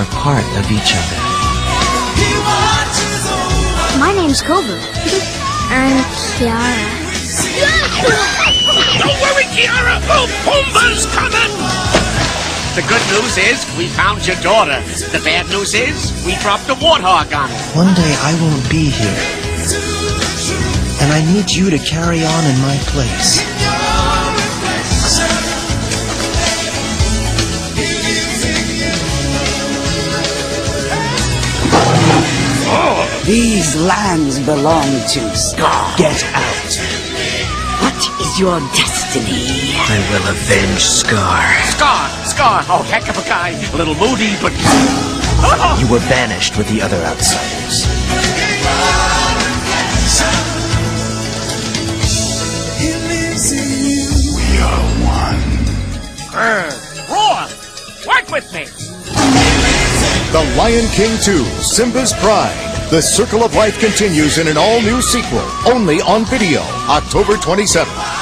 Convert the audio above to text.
are part of each other. My name's Kovu. I'm Kiara. Don't worry, Kiara! Oh, Pumbaa's coming! The good news is, we found your daughter. The bad news is, we dropped a warthog on her. One day I won't be here. And I need you to carry on in my place. These lands belong to Scar. Get out. What is your destiny? I will avenge Scar. Scar! Oh, heck of a guy. A little moody, but... You were banished with the other outsiders. We are one. Roth! Work with me! The Lion King 2, Simba's Pride. The Circle of Life continues in an all-new sequel, only on video, October 27th.